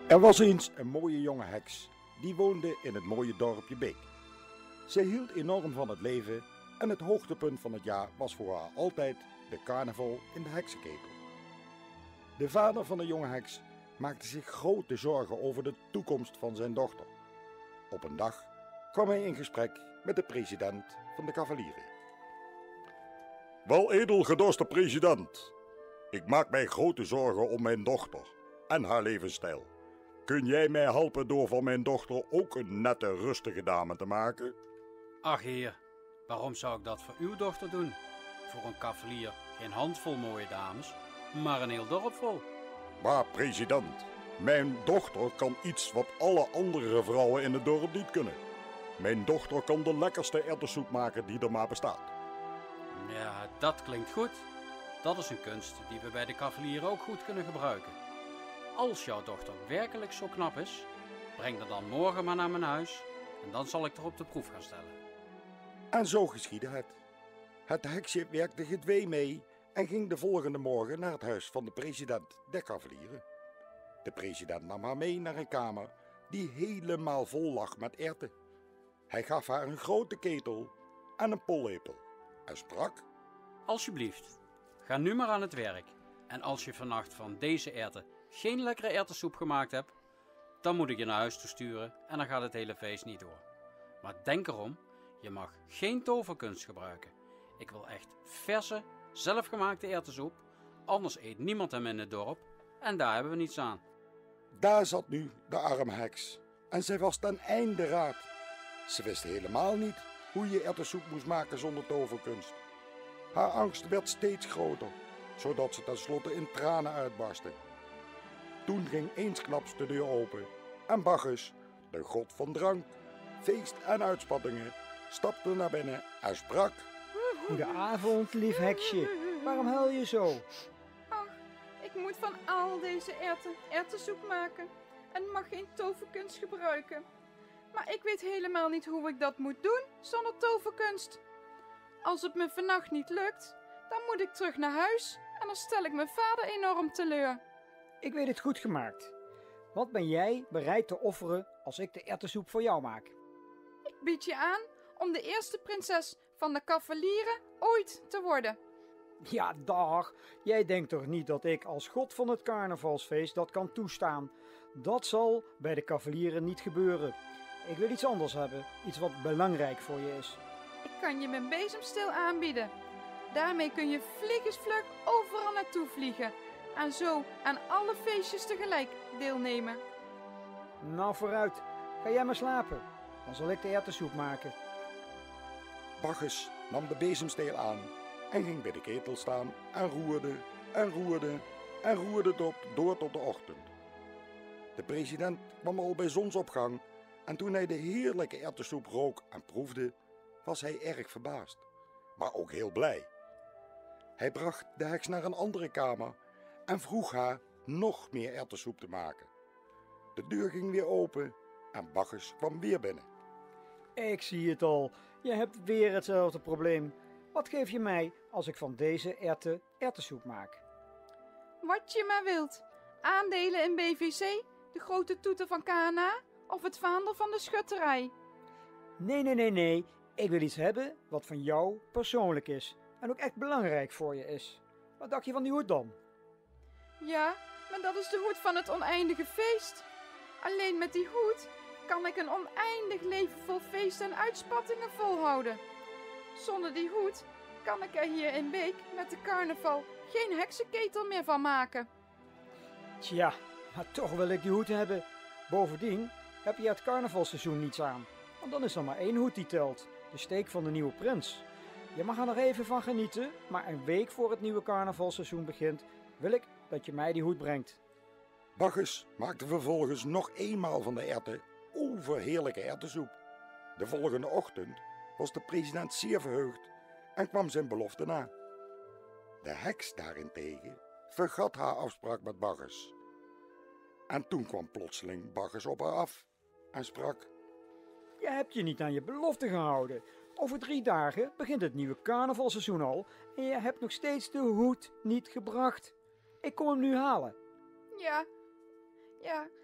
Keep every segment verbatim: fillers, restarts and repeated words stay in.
Er was eens een mooie jonge heks, die woonde in het mooie dorpje Beek. Zij hield enorm van het leven en het hoogtepunt van het jaar was voor haar altijd de carnaval in de heksenketel. De vader van de jonge heks maakte zich grote zorgen over de toekomst van zijn dochter. Op een dag kwam hij in gesprek met de president van de cavalieren. Wel edelgedoste president, ik maak mij grote zorgen om mijn dochter en haar levensstijl. Kun jij mij helpen door van mijn dochter ook een nette, rustige dame te maken? Ach heer, waarom zou ik dat voor uw dochter doen? Voor een cavalier geen handvol mooie dames, maar een heel dorp vol. Maar president, mijn dochter kan iets wat alle andere vrouwen in het dorp niet kunnen. Mijn dochter kan de lekkerste erwtensoep maken die er maar bestaat. Ja, dat klinkt goed. Dat is een kunst die we bij de cavalieren ook goed kunnen gebruiken. Als jouw dochter werkelijk zo knap is, breng haar dan morgen maar naar mijn huis en dan zal ik er op de proef gaan stellen. En zo geschiedde het. Het heksje werkte gedwee mee en ging de volgende morgen naar het huis van de president der cavalieren. De president nam haar mee naar een kamer die helemaal vol lag met erwten. Hij gaf haar een grote ketel en een pollepel en sprak: Alsjeblieft, ga nu maar aan het werk. En als je vannacht van deze erwten geen lekkere erwtensoep gemaakt hebt, dan moet ik je naar huis toe sturen en dan gaat het hele feest niet door. Maar denk erom, je mag geen toverkunst gebruiken. Ik wil echt verse, zelfgemaakte erwtensoep, anders eet niemand hem in het dorp en daar hebben we niets aan. Daar zat nu de arme heks en zij was ten einde raad. Ze wist helemaal niet hoe je erwtensoep moest maken zonder toverkunst. Haar angst werd steeds groter, zodat ze tenslotte in tranen uitbarstte. Toen ging eensklaps de deur open en Bacchus, de god van drank, feest en uitspattingen, stapte naar binnen en sprak: Goedenavond, lief heksje. Waarom huil je zo? Ach, ik moet van al deze erwten erwtensoep maken en mag geen toverkunst gebruiken. Maar ik weet helemaal niet hoe ik dat moet doen zonder toverkunst. Als het me vannacht niet lukt, dan moet ik terug naar huis en dan stel ik mijn vader enorm teleur. Ik weet het goed gemaakt. Wat ben jij bereid te offeren als ik de erwtensoep voor jou maak? Ik bied je aan om de eerste prinses van de cavalieren ooit te worden. Ja, dag. Jij denkt toch niet dat ik als god van het carnavalsfeest dat kan toestaan? Dat zal bij de cavalieren niet gebeuren. Ik wil iets anders hebben. Iets wat belangrijk voor je is. Ik kan je mijn bezemsteel aanbieden. Daarmee kun je vliegensvlug overal naartoe vliegen en zo aan alle feestjes tegelijk deelnemen. Nou, vooruit. Ga jij maar slapen. Dan zal ik de erwtensoep maken. Bacchus nam de bezemsteel aan en ging bij de ketel staan en roerde en roerde en roerde tot, door tot de ochtend. De president kwam al bij zonsopgang en toen hij de heerlijke erwtensoep rook en proefde, was hij erg verbaasd, maar ook heel blij. Hij bracht de heks naar een andere kamer en vroeg haar nog meer erwtensoep te maken. De deur ging weer open en Bacchus kwam weer binnen. Ik zie het al. Je hebt weer hetzelfde probleem. Wat geef je mij als ik van deze erwten erwtensoep maak? Wat je maar wilt. Aandelen in B V C, de grote toeter van K N A of het vaandel van de schutterij. Nee, nee, nee, nee. Ik wil iets hebben wat van jou persoonlijk is. En ook echt belangrijk voor je is. Wat dacht je van die hoed dan? Ja, maar dat is de hoed van het oneindige feest. Alleen met die hoed kan ik een oneindig leven vol feesten en uitspattingen volhouden. Zonder die hoed kan ik er hier in Beek met de carnaval geen heksenketel meer van maken. Tja, maar toch wil ik die hoed hebben. Bovendien heb je het carnavalseizoen niets aan. Want dan is er maar één hoed die telt. De steek van de nieuwe prins. Je mag er nog even van genieten, maar een week voor het nieuwe carnavalseizoen begint, wil ik dat je mij die hoed brengt. Bacchus maakte vervolgens nog eenmaal van de erwten overheerlijke erwtensoep. De volgende ochtend was de president zeer verheugd en kwam zijn belofte na. De heks daarentegen vergat haar afspraak met Bacchus. En toen kwam plotseling Bacchus op haar af en sprak: Je hebt je niet aan je belofte gehouden. Over drie dagen begint het nieuwe carnavalseizoen al en je hebt nog steeds de hoed niet gebracht. Ik kom hem nu halen. Ja, ja,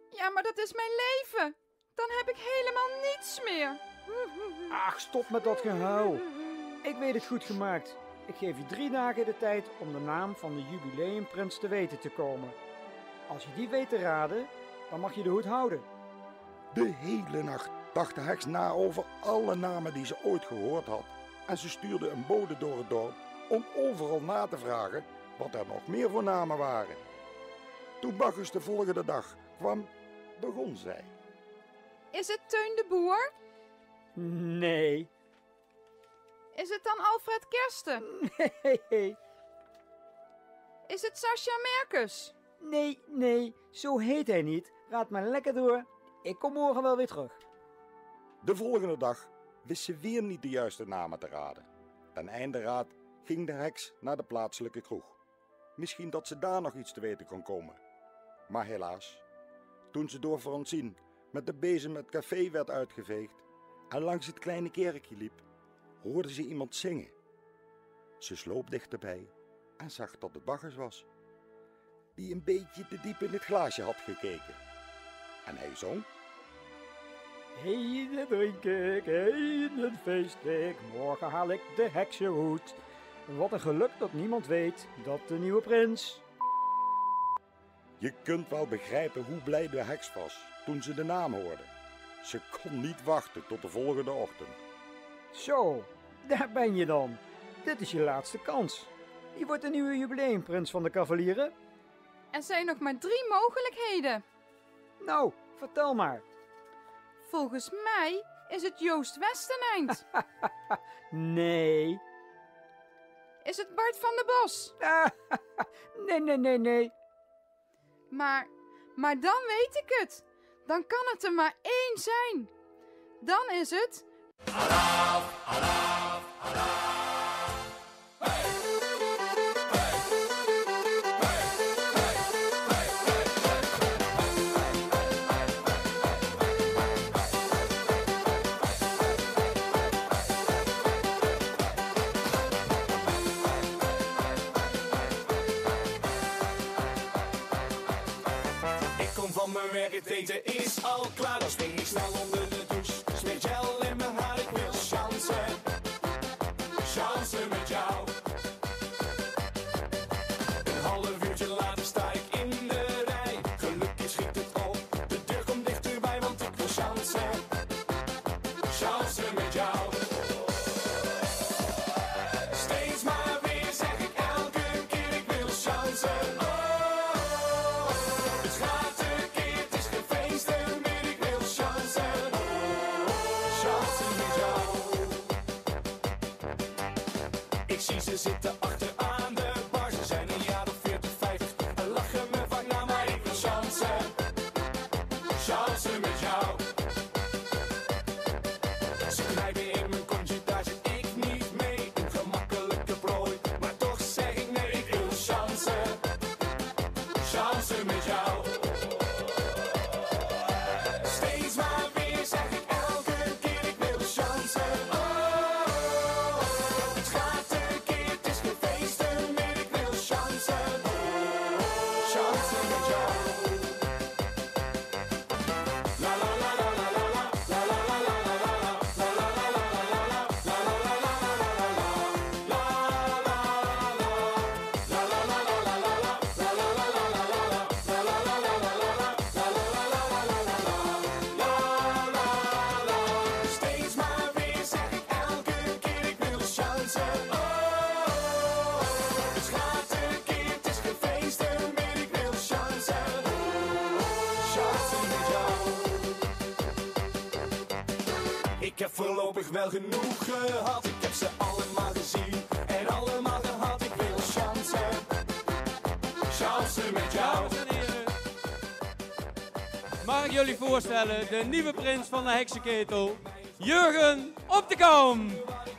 Ja, maar dat is mijn leven. Dan heb ik helemaal niets meer. Ach, stop met dat gehuil. Ik weet het goed gemaakt. Ik geef je drie dagen de tijd om de naam van de jubileumprins te weten te komen. Als je die weet te raden, dan mag je de hoed houden. De hele nacht dacht de heks na over alle namen die ze ooit gehoord had. En ze stuurde een bode door het dorp om overal na te vragen wat er nog meer voor namen waren. Toen Bacchus de volgende dag kwam, begon zij. Is het Teun de Boer? Nee. Is het dan Alfred Kersten? Nee. Is het Sascha Merkus? Nee, nee, zo heet hij niet. Raad maar lekker door. Ik kom morgen wel weer terug. De volgende dag wist ze weer niet de juiste namen te raden. Ten einde raad ging de heks naar de plaatselijke kroeg. Misschien dat ze daar nog iets te weten kon komen. Maar helaas, toen ze door Francine met de bezem het café werd uitgeveegd en langs het kleine kerkje liep, hoorde ze iemand zingen. Ze sloop dichterbij en zag dat het Bacchus was, die een beetje te diep in het glaasje had gekeken. En hij zong. Heden drink ik, heden feest ik, morgen haal ik de heksenhoed. Wat een geluk dat niemand weet dat de nieuwe prins... Je kunt wel begrijpen hoe blij de heks was toen ze de naam hoorde. Ze kon niet wachten tot de volgende ochtend. Zo, daar ben je dan. Dit is je laatste kans. Wie wordt de nieuwe jubileumprins van de Cavalieren? Er zijn nog maar drie mogelijkheden. Nou, vertel maar. Volgens mij is het Joost Westeneind. Nee. Is het Bart van der Bos? Nee, nee, nee, nee. Maar, maar dan weet ik het. Dan kan het er maar één zijn. Dan is het... Alaaf, alaaf, alaaf. Het eten is al klaar, dan spring ik snel onder de douche. Smeer gel in mijn haar, ik wil chansen. Chansen met jou. Een half uurtje later sta ik in de rij. Gelukkig schiet het op, de deur komt dichterbij, want ik wil chansen. Chansen met jou. Steeds maar weer zeg ik elke keer, ik wil chansen. Ik zie ze zitten achteraan de bar. Ze zijn een jaar of veertig, vijftig en lachen me vaak na, maar ik wil chansen. Chansen met jou. Ze knijpen in mijn kontje, daar zit ik niet mee. Een gemakkelijke prooi, maar toch zeg ik nee. Ik wil chansen. Chansen met jou. Steeds maar weer zeg ik elke keer, ik wil chansen. Ik heb voorlopig wel genoeg gehad. Ik heb ze allemaal gezien en allemaal gehad. Ik wil chansen. Chansen met jou. Mag ik jullie voorstellen, de nieuwe prins van de heksenketel, Jurgen op de Kam.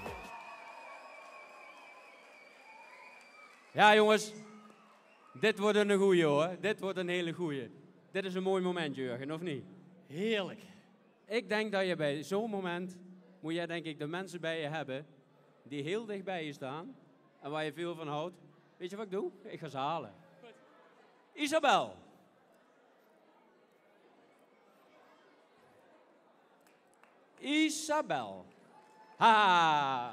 Ja jongens, dit wordt een goeie hoor. Dit wordt een hele goeie. Dit is een mooi moment Jurgen, of niet? Heerlijk. Ik denk dat je bij zo'n moment, moet jij denk ik de mensen bij je hebben die heel dicht bij je staan en waar je veel van houdt. Weet je wat ik doe? Ik ga ze halen. Goed. Isabel. Isabel. Ha!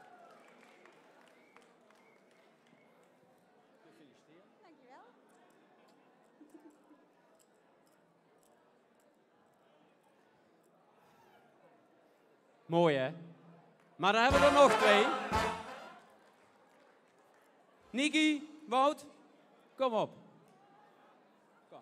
Mooi, hè? Maar dan hebben we er nog twee. Niki, Wout, kom op. Kom.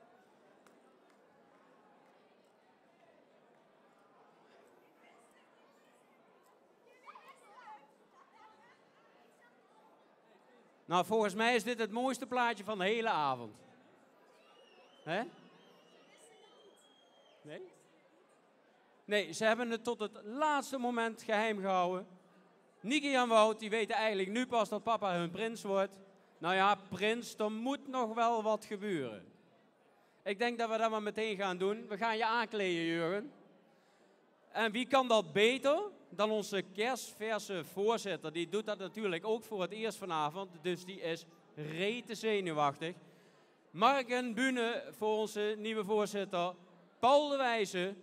Nou, volgens mij is dit het mooiste plaatje van de hele avond. Hè? Nee? Nee, ze hebben het tot het laatste moment geheim gehouden. Niki en Wout, die weten eigenlijk nu pas dat papa hun prins wordt. Nou ja, prins, er moet nog wel wat gebeuren. Ik denk dat we dat maar meteen gaan doen. We gaan je aankleden, Jurgen. En wie kan dat beter dan onze kerstverse voorzitter? Die doet dat natuurlijk ook voor het eerst vanavond, dus die is rete zenuwachtig. Mark en bühne voor onze nieuwe voorzitter, Paul de Wijze.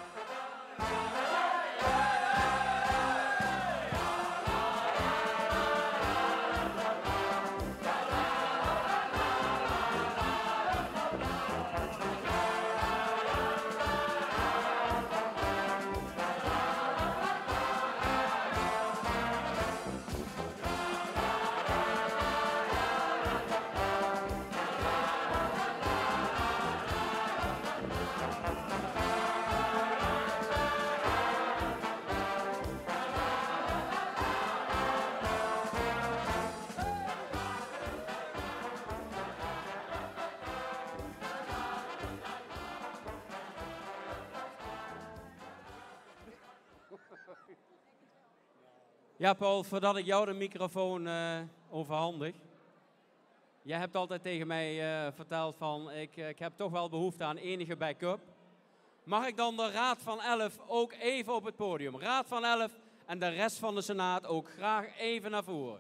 Ja, Paul, voordat ik jou de microfoon uh, overhandig. Jij hebt altijd tegen mij uh, verteld van, ik, ik heb toch wel behoefte aan enige backup. Mag ik dan de Raad van Elf ook even op het podium? Raad van Elf en de rest van de Senaat ook graag even naar voren.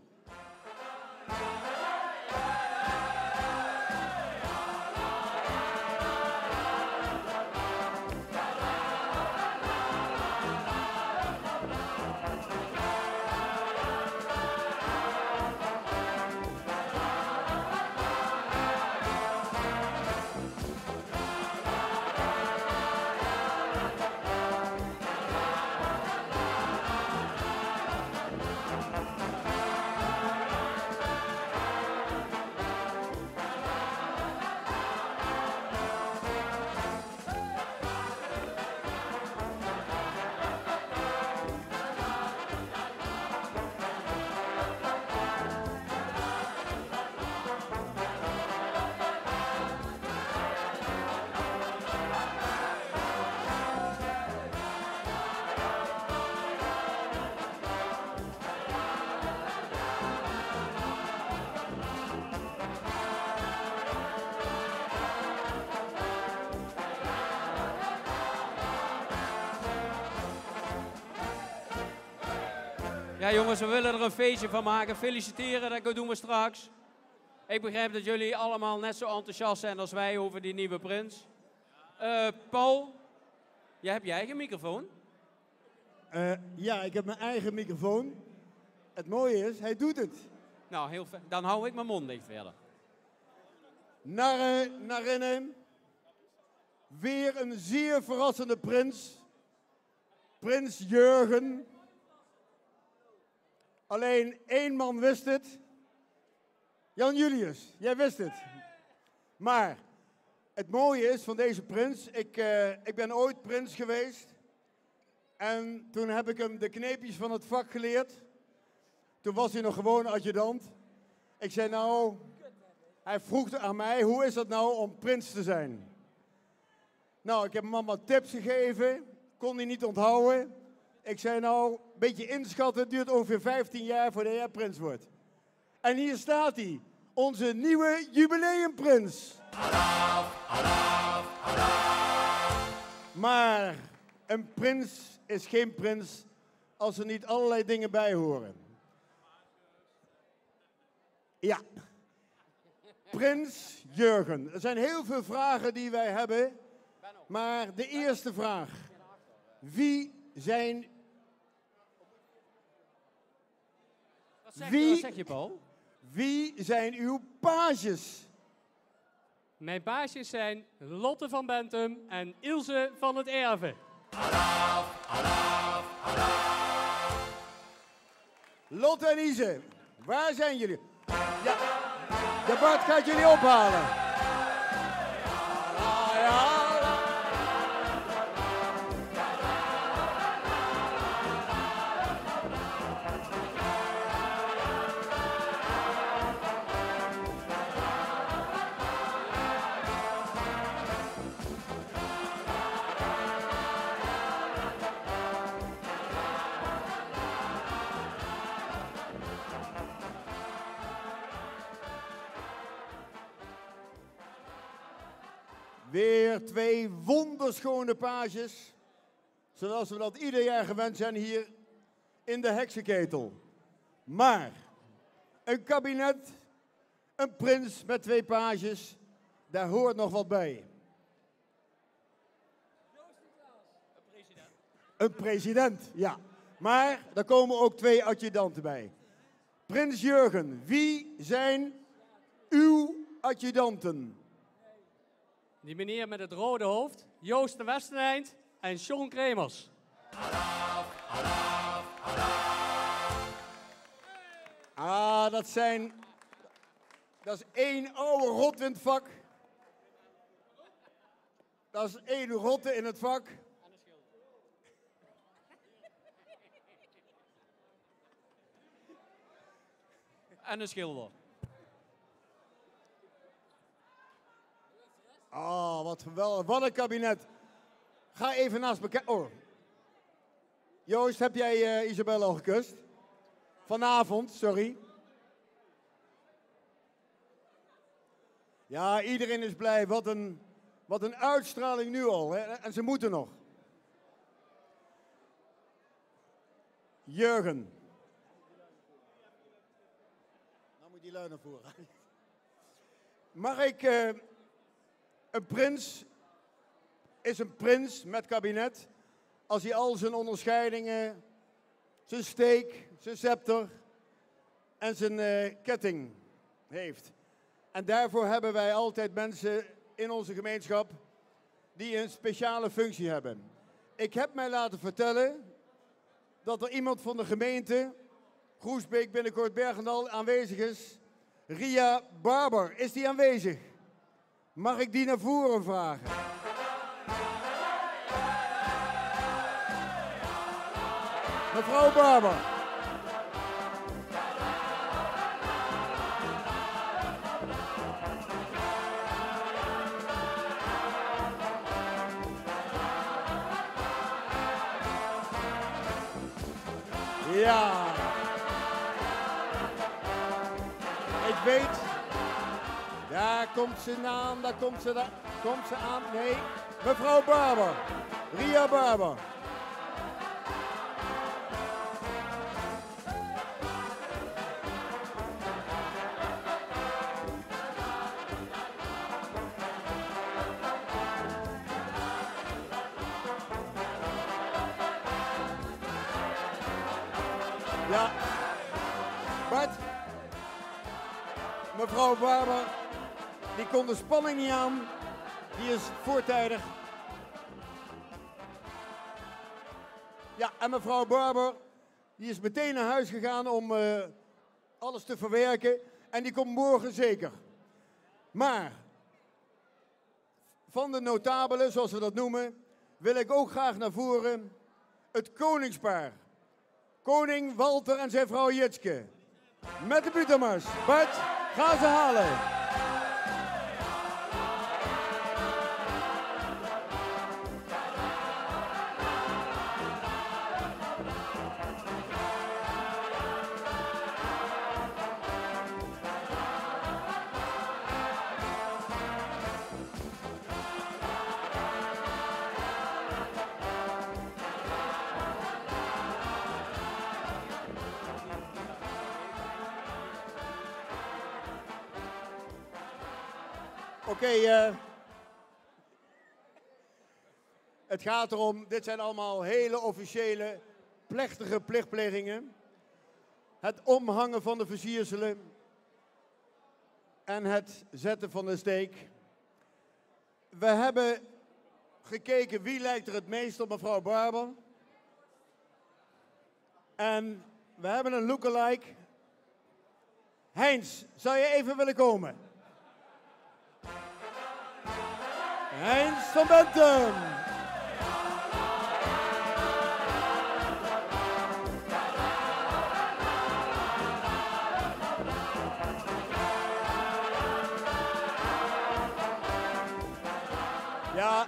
Ja jongens, we willen er een feestje van maken. Feliciteren, dat doen we straks. Ik begrijp dat jullie allemaal net zo enthousiast zijn als wij over die nieuwe prins. Uh, Paul, jij hebt je eigen microfoon? Uh, ja, ik heb mijn eigen microfoon. Het mooie is, hij doet het. Nou, heel fijn. Dan hou ik mijn mond dicht verder. Naar, uh, naar innen. Weer een zeer verrassende prins. Prins Jurgen. Alleen één man wist het. Jan Julius, jij wist het. Maar het mooie is van deze prins, ik, uh, ik ben ooit prins geweest. En toen heb ik hem de kneepjes van het vak geleerd. Toen was hij nog gewoon adjudant. Ik zei nou, hij vroeg aan mij, hoe is dat nou om prins te zijn? Nou, ik heb hem allemaal tips gegeven, kon hij niet onthouden. Ik zei nou, een beetje inschatten, het duurt ongeveer vijftien jaar voordat hij prins wordt. En hier staat hij, onze nieuwe jubileumprins. Alaf, alaf, alaf. Maar een prins is geen prins als er niet allerlei dingen bij horen. Ja, Prins Jurgen. Er zijn heel veel vragen die wij hebben, maar de eerste vraag. Wie zijn... Wat zeg, Wie- je, wat zeg je, Paul? Wie zijn uw pages? Mijn paasjes zijn Lotte van Bentum en Ilse van het Erven. Lotte en Ise, waar zijn jullie? Ja, de Bart gaat jullie ophalen. Ah, ja. Weer twee wonderschone pages, zoals we dat ieder jaar gewend zijn hier in de heksenketel. Maar een kabinet, een prins met twee pages, daar hoort nog wat bij. Een president, ja. Maar daar komen ook twee adjudanten bij. Prins Jurgen, wie zijn uw adjudanten? Die meneer met het rode hoofd, Joost de Westeneind en John Kremers. Ah, dat zijn... Dat is één oude rot in het vak. Dat is één rotte in het vak. En een schilder. Ah, wat geweldig. Wat een kabinet. Ga even naast me kijken. Oh. Joost, heb jij uh, Isabelle al gekust? Vanavond, sorry. Ja, iedereen is blij. Wat een, wat een uitstraling nu al. Hè? En ze moeten nog. Jurgen. Nou moet die lui naar voren. Mag ik... Uh, een prins is een prins met kabinet als hij al zijn onderscheidingen, zijn steek, zijn scepter en zijn uh, ketting heeft. En daarvoor hebben wij altijd mensen in onze gemeenschap die een speciale functie hebben. Ik heb mij laten vertellen dat er iemand van de gemeente Groesbeek, binnenkort Bergendal, aanwezig is. Ria Barber, is die aanwezig? Mag ik die naar voren vragen? Mevrouw Barber. Ja. Ik weet... Daar komt ze aan, daar komt ze, daar komt ze aan. Nee, mevrouw Barber, Ria Barber. Ja, Bart, mevrouw Barber. Die kon de spanning niet aan. Die is voortijdig. Ja, en mevrouw Barber, die is meteen naar huis gegaan om uh, alles te verwerken. En die komt morgen zeker. Maar, van de notabelen, zoals we dat noemen, wil ik ook graag naar voren het koningspaar. Koning Walter en zijn vrouw Jitske. Met de Butermars. Bart, ga ze halen. Oké, okay, uh, Het gaat erom, dit zijn allemaal hele officiële, plechtige plichtplegingen. Het omhangen van de versierselen en het zetten van de steek. We hebben gekeken wie lijkt er het meest op mevrouw Barber. En we hebben een lookalike. Heinz, zou je even willen komen? Heinz van Bentum. Ja.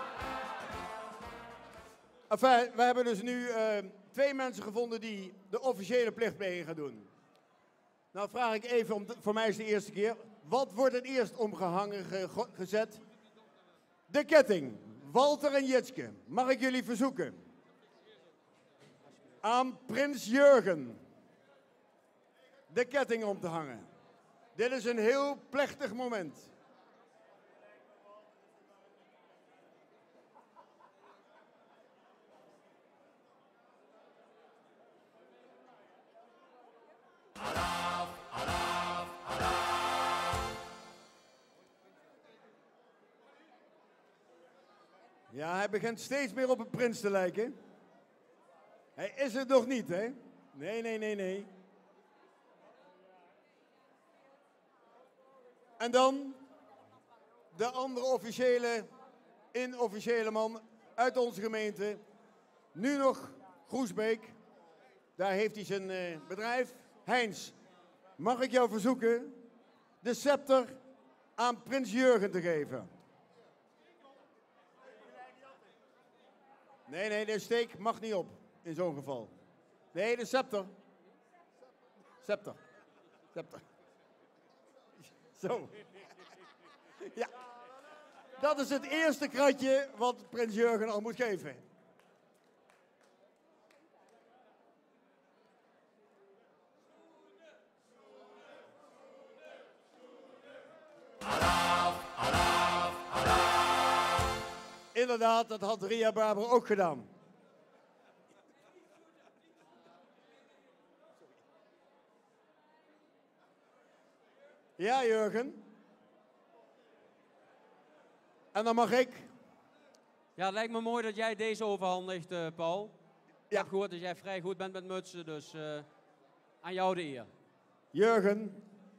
Enfin, we hebben dus nu uh, twee mensen gevonden die de officiële plichtpleging gaan doen. Nou vraag ik even, om, voor mij is het de eerste keer. Wat wordt het eerst omgehangen ge, gezet? De ketting. Walter en Jitske, mag ik jullie verzoeken? Aan prins Jurgen de ketting om te hangen. Dit is een heel plechtig moment. Ja, hij begint steeds meer op een prins te lijken. Hij is het nog niet, hè? Nee, nee, nee, nee. En dan de andere officiële, inofficiële man uit onze gemeente. Nu nog Groesbeek. Daar heeft hij zijn uh, bedrijf. Heinz, mag ik jou verzoeken de scepter aan prins Jurgen te geven? Nee, nee, de steek mag niet op, in zo'n geval. Nee, de scepter. Scepter. Scepter. Zo. Ja. Dat is het eerste kratje wat prins Jurgen al moet geven. Inderdaad, dat had Ria Barber ook gedaan. Ja, Jurgen. En dan mag ik. Ja, het lijkt me mooi dat jij deze overhandigt, uh, Paul. Ik Ja. heb gehoord dat jij vrij goed bent met mutsen, dus uh, aan jou de eer. Jurgen.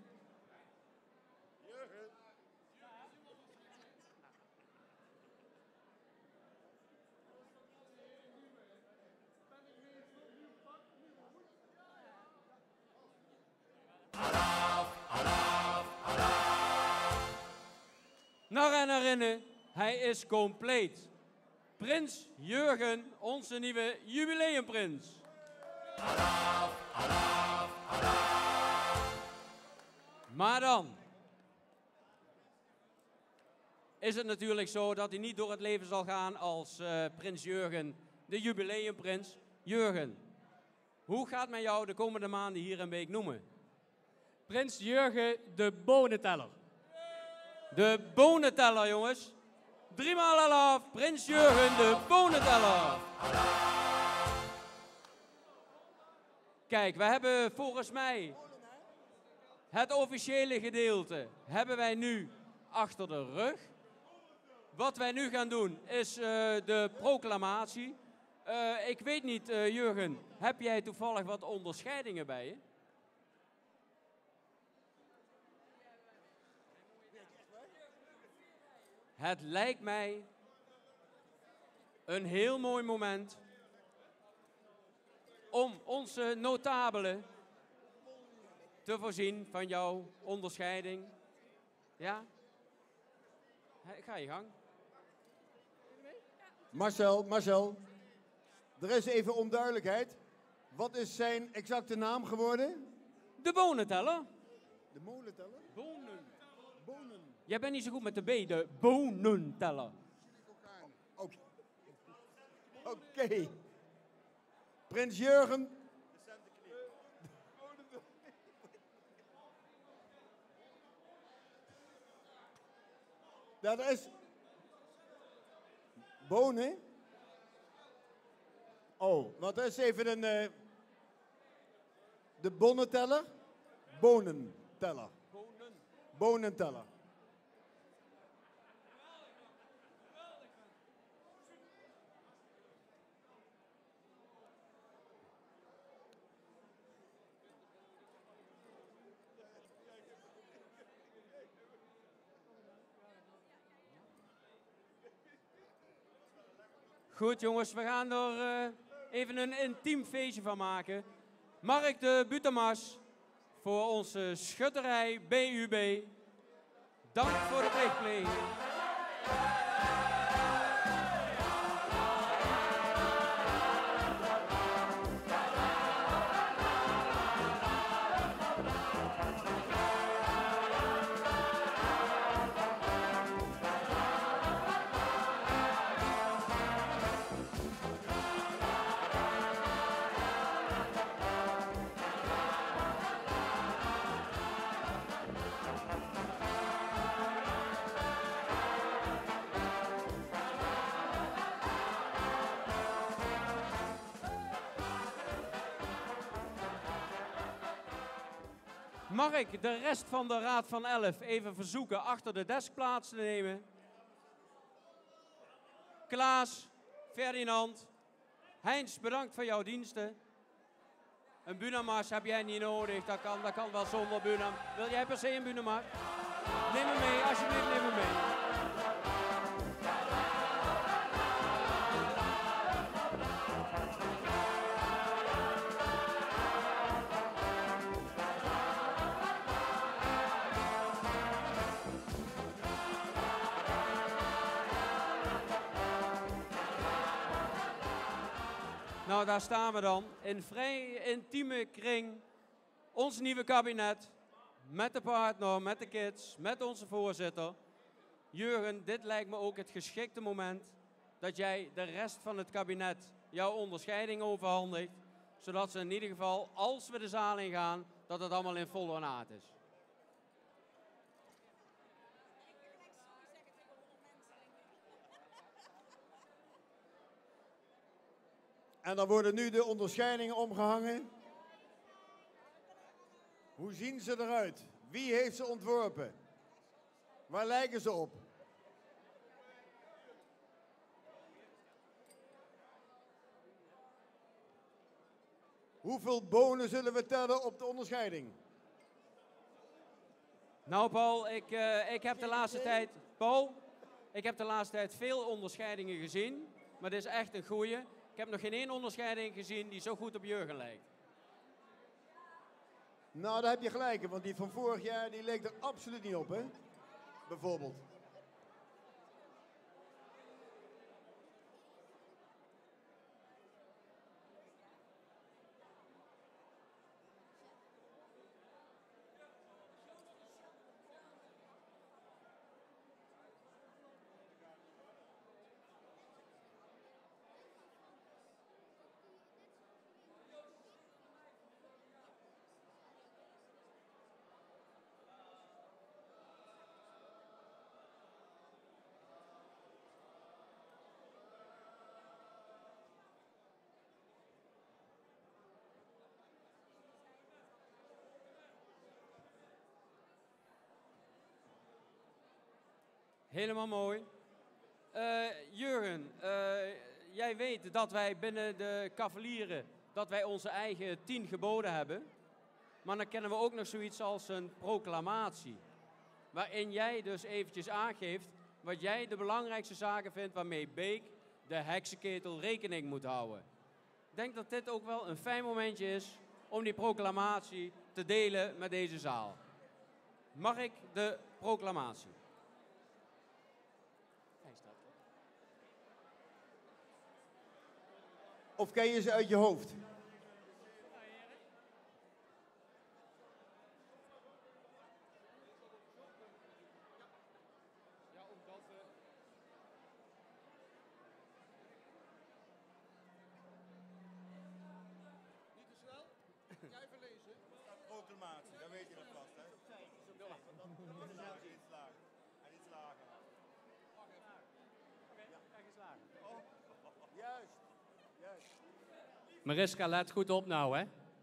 Naar en herinneren, hij is compleet. Prins Jurgen, onze nieuwe jubileumprins. Maar dan is het natuurlijk zo dat hij niet door het leven zal gaan als uh, prins Jurgen, de jubileumprins. Jurgen, hoe gaat men jou de komende maanden hier in Beek noemen? Prins Jurgen de bonenteller. De bonenteller, jongens. Driemaal alaaf, prins Jurgen de bonenteller. Kijk, we hebben volgens mij het officiële gedeelte hebben wij nu achter de rug. Wat wij nu gaan doen is uh, de proclamatie. Uh, ik weet niet, uh, Jurgen, heb jij toevallig wat onderscheidingen bij je? Het lijkt mij een heel mooi moment om onze notabelen te voorzien van jouw onderscheiding. Ja? Ga je gang. Marcel, Marcel, er is even onduidelijkheid. Wat is zijn exacte naam geworden? De bonenteller. De molenteller? Bonen. Bonen. Jij bent niet zo goed met de B, de bonenteller. Oké. Oké. Prins Jurgen. Dat is... Bonen? Oh, want dat is even een... eh, de bonnenteller? Bonenteller. Bonen. Bonenteller. Goed jongens, we gaan er eh, even een intiem feestje van maken. Mark de Butamas voor onze schutterij B U B. Dank voor de plichtpleging. Mag ik de rest van de Raad van Elf even verzoeken achter de desk plaats te nemen? Klaas, Ferdinand, Heinz, bedankt voor jouw diensten. Een bunamars heb jij niet nodig, dat kan, dat kan wel zonder bunam. Wil jij per se een bunamars? Neem hem mee, alsjeblieft neem hem mee. Nou, daar staan we dan, in vrij intieme kring, ons nieuwe kabinet, met de partner, met de kids, met onze voorzitter. Jurgen, dit lijkt me ook het geschikte moment dat jij de rest van het kabinet jouw onderscheiding overhandigt, zodat ze in ieder geval, als we de zaal ingaan, dat het allemaal in volle ornaat is. En dan worden nu de onderscheidingen omgehangen. Hoe zien ze eruit? Wie heeft ze ontworpen? Waar lijken ze op? Hoeveel bonen zullen we tellen op de onderscheiding? Nou Paul, ik, uh, ik heb de laatste tijd... Paul, ik heb de laatste tijd veel onderscheidingen gezien, maar dit is echt een goeie. Ik heb nog geen één onderscheiding gezien die zo goed op Jurgen lijkt. Nou, daar heb je gelijk in, want die van vorig jaar die leek er absoluut niet op, hè? Bijvoorbeeld. Helemaal mooi. Uh, Jurgen, uh, jij weet dat wij binnen de Cavalieren, dat wij onze eigen tien geboden hebben. Maar dan kennen we ook nog zoiets als een proclamatie. Waarin jij dus eventjes aangeeft wat jij de belangrijkste zaken vindt waarmee Beek, de heksenketel, rekening moet houden. Ik denk dat dit ook wel een fijn momentje is om die proclamatie te delen met deze zaal. Mag ik de proclamatie? Of ken je ze uit je hoofd? Niet te snel? Jij verlezen? Proclamatie, dan weet je dat vast, hè? Iets lager. En iets lager. Juist, juist. Mariska, let goed op nou, hè.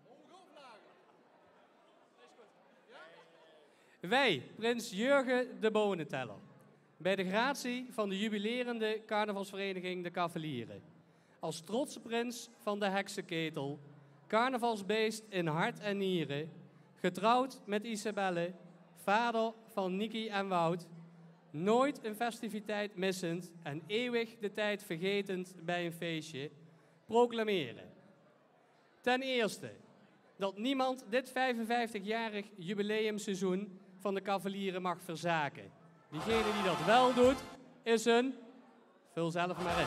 Wij, prins Jurgen de Bonenteller, bij de gratie van de jubilerende carnavalsvereniging De Cavalieren, als trotse prins van de heksenketel, carnavalsbeest in hart en nieren, getrouwd met Isabelle, vader van Niki en Wout, nooit een festiviteit missend en eeuwig de tijd vergetend bij een feestje, proclameren. Ten eerste, dat niemand dit vijfenvijftigjarig jubileumseizoen van de Cavalieren mag verzaken. Diegene die dat wel doet, is een... Vul zelf maar in.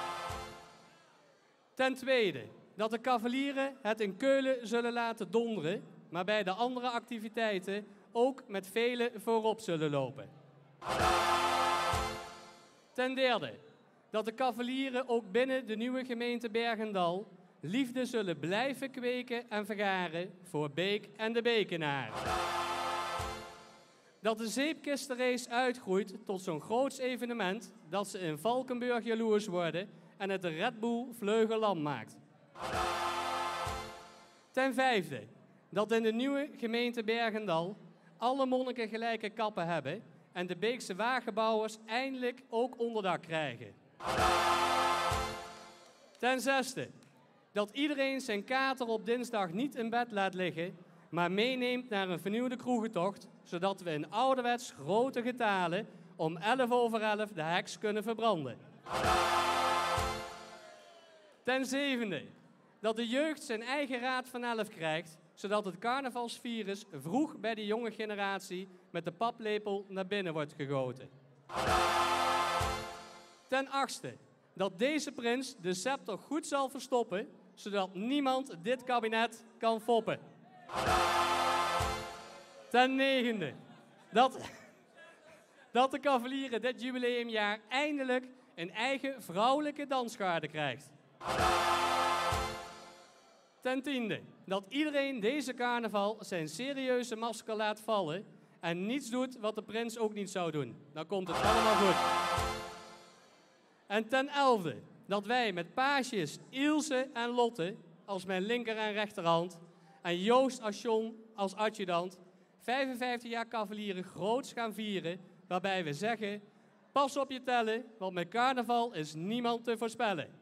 Ten tweede, dat de Cavalieren het in Keulen zullen laten donderen, maar bij de andere activiteiten ook met velen voorop zullen lopen. Ten derde, dat de Cavalieren ook binnen de nieuwe gemeente Bergendal liefde zullen blijven kweken en vergaren voor Beek en de Bekenaren. Dat de zeepkistenrace uitgroeit tot zo'n groots evenement dat ze in Valkenburg jaloers worden en het de Red Bull Vleugelland maakt. Ten vijfde, dat in de nieuwe gemeente Bergendal alle monniken gelijke kappen hebben en de Beekse wagenbouwers eindelijk ook onderdak krijgen. Ten zesde, dat iedereen zijn kater op dinsdag niet in bed laat liggen, maar meeneemt naar een vernieuwde kroegentocht, zodat we in ouderwets grote getalen om elf over elf de heks kunnen verbranden. Ten zevende, dat de jeugd zijn eigen raad van elf krijgt, zodat het carnavalsvirus vroeg bij de jonge generatie met de paplepel naar binnen wordt gegoten. Ten achtste, dat deze prins de scepter goed zal verstoppen, zodat niemand dit kabinet kan foppen. Ten negende, dat, dat de Cavalieren dit jubileumjaar eindelijk een eigen vrouwelijke dansgarde krijgt. Ten tiende, dat iedereen deze carnaval zijn serieuze masker laat vallen en niets doet wat de prins ook niet zou doen. Dan komt het allemaal goed. En ten elfde, dat wij met paasjes Ilse en Lotte als mijn linker- en rechterhand en Joost Achon als adjudant vijfenvijftig jaar Cavalieren groots gaan vieren, waarbij we zeggen, pas op je tellen, want met carnaval is niemand te voorspellen.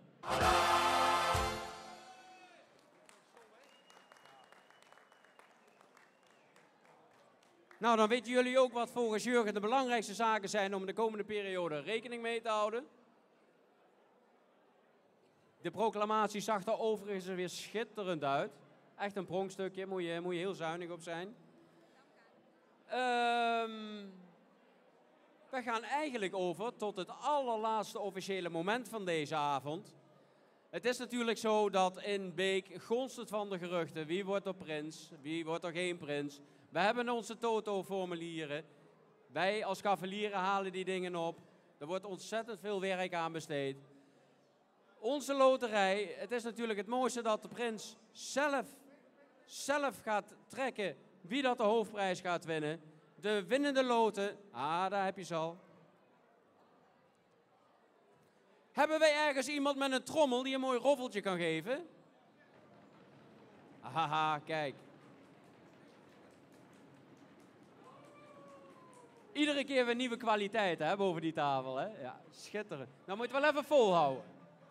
Nou, dan weten jullie ook wat volgens Jurgen de belangrijkste zaken zijn om de komende periode rekening mee te houden. De proclamatie zag er overigens weer schitterend uit. Echt een pronkstukje, moet je, moet je heel zuinig op zijn. Um, we gaan eigenlijk over tot het allerlaatste officiële moment van deze avond. Het is natuurlijk zo dat in Beek gonst het van de geruchten. Wie wordt er prins? Wie wordt er geen prins? We hebben onze toto-formulieren. Wij als Cavalieren halen die dingen op. Er wordt ontzettend veel werk aan besteed. Onze loterij, het is natuurlijk het mooiste dat de prins zelf, zelf gaat trekken wie dat de hoofdprijs gaat winnen. De winnende loten, ah, daar heb je ze al. Hebben wij ergens iemand met een trommel die een mooi roffeltje kan geven? Haha, kijk. Iedere keer weer nieuwe kwaliteit, hè, boven die tafel, hè? Ja, schitterend. Nou moet je wel even volhouden.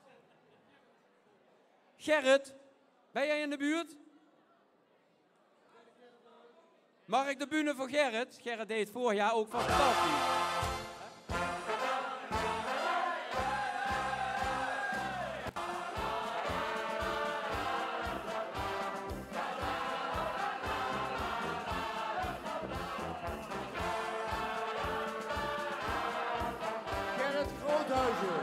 Gerrit, ben jij in de buurt? Mag ik de bühne voor Gerrit? Gerrit deed vorig jaar ook fantastisch. Gerrit Groothuizen.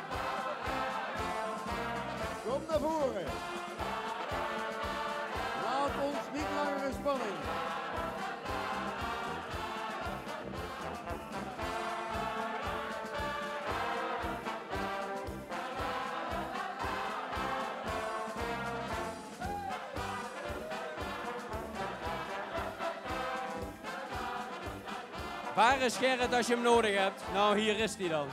Kom naar voren. Laat ons niet langer in spanning. Waar is Gerrit als je hem nodig hebt? Nou, hier is hij dan.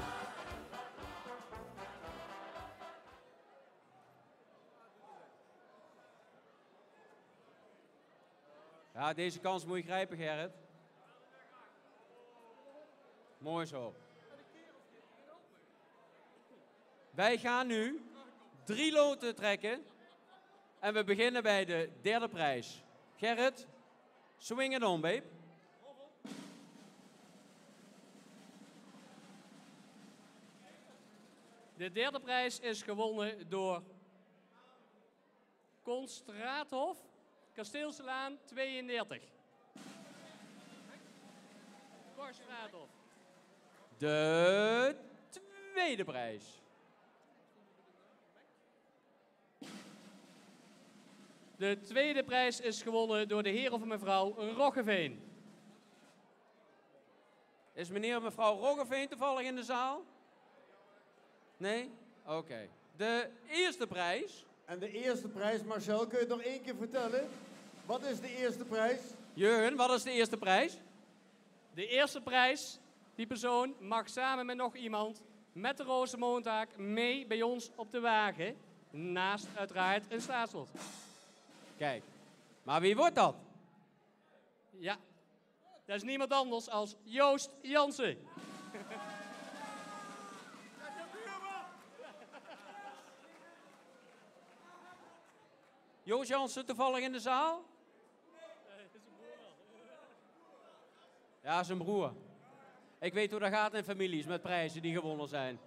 Ja, deze kans moet je grijpen, Gerrit. Mooi zo. Wij gaan nu drie loten trekken. En we beginnen bij de derde prijs. Gerrit, swing it on, babe. De derde prijs is gewonnen door Kon Straathof, Kasteelselaan tweeëndertig. Cor Straathof. De tweede prijs. De tweede prijs is gewonnen door de heer of mevrouw Roggeveen. Is meneer of mevrouw Roggeveen toevallig in de zaal? Nee? Oké. Okay. De eerste prijs. En de eerste prijs, Marcel, kun je het nog één keer vertellen? Wat is de eerste prijs? Jurgen, wat is de eerste prijs? De eerste prijs, die persoon mag samen met nog iemand met de Rozenmontag mee bij ons op de wagen. Naast uiteraard een staatslot. Kijk, maar wie wordt dat? Ja, dat is niemand anders als Joost Jansen. Joost Jansen toevallig in de zaal? Ja, zijn broer. Ik weet hoe dat gaat in families met prijzen die gewonnen zijn.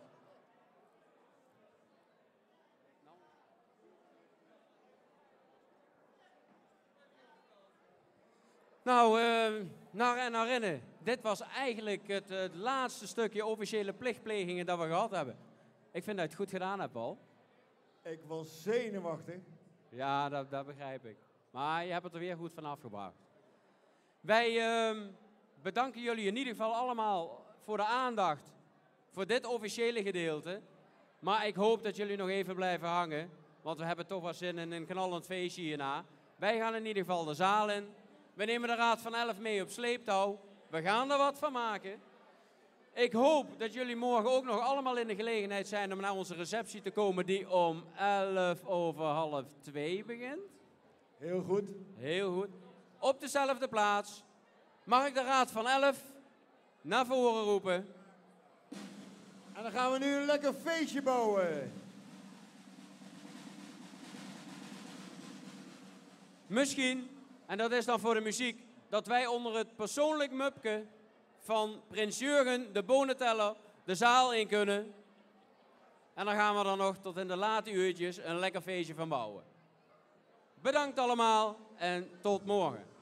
Nou, uh, naar en naar rennen. Dit was eigenlijk het, het laatste stukje officiële plichtplegingen dat we gehad hebben. Ik vind dat je het goed gedaan hebt, Paul. Ik was zenuwachtig. Ja, dat, dat begrijp ik. Maar je hebt het er weer goed van afgebracht. Wij uh, bedanken jullie in ieder geval allemaal voor de aandacht voor dit officiële gedeelte. Maar ik hoop dat jullie nog even blijven hangen, want we hebben toch wel zin in een knallend feestje hierna. Wij gaan in ieder geval de zaal in. We nemen de Raad van Elf mee op sleeptouw. We gaan er wat van maken. Ik hoop dat jullie morgen ook nog allemaal in de gelegenheid zijn om naar onze receptie te komen die om elf over half twee begint. Heel goed. Heel goed. Op dezelfde plaats. Mag ik de Raad van Elf naar voren roepen? En dan gaan we nu een lekker feestje bouwen. Misschien, en dat is dan voor de muziek, dat wij onder het persoonlijk mupke van Prins Jurgen, de bonenteller, de zaal in kunnen. En dan gaan we er nog tot in de late uurtjes een lekker feestje van bouwen. Bedankt allemaal en tot morgen.